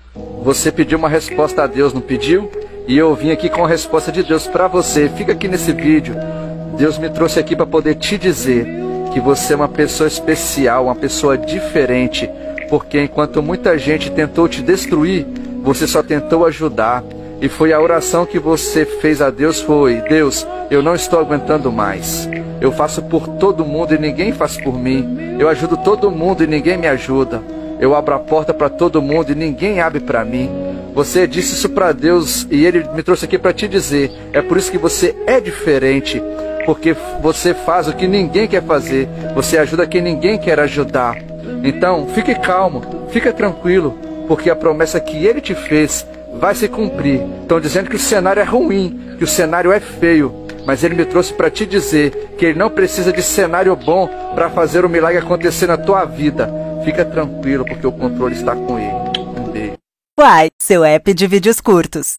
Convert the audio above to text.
Você pediu uma resposta a Deus, não pediu? E eu vim aqui com a resposta de Deus para você. Fica aqui nesse vídeo. Deus me trouxe aqui para poder te dizer que você é uma pessoa especial, uma pessoa diferente. Porque enquanto muita gente tentou te destruir, você só tentou ajudar. E foi a oração que você fez a Deus, foi: Deus, eu não estou aguentando mais. Eu faço por todo mundo e ninguém faz por mim. Eu ajudo todo mundo e ninguém me ajuda. Eu abro a porta para todo mundo e ninguém abre para mim. Você disse isso para Deus e Ele me trouxe aqui para te dizer. É por isso que você é diferente. Porque você faz o que ninguém quer fazer. Você ajuda quem ninguém quer ajudar. Então, fique calmo, fica tranquilo. Porque a promessa que Ele te fez vai se cumprir. Estão dizendo que o cenário é ruim, que o cenário é feio. Mas Ele me trouxe para te dizer que Ele não precisa de cenário bom para fazer o milagre acontecer na tua vida. Fica tranquilo, porque o controle está com Ele. Um beijo. Uai, seu app de vídeos curtos.